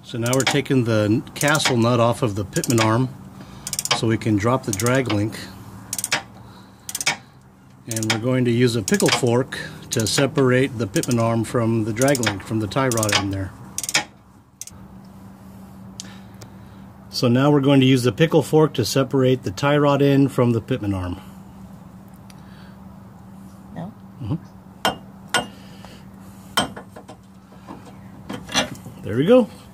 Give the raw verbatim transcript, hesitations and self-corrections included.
So now we're taking the castle nut off of the pitman arm so we can drop the drag link. And we're going to use a pickle fork to separate the pitman arm from the drag link, from the tie rod in there. So now we're going to use the pickle fork to separate the tie rod end from the pitman arm. No? Mm-hmm. There we go.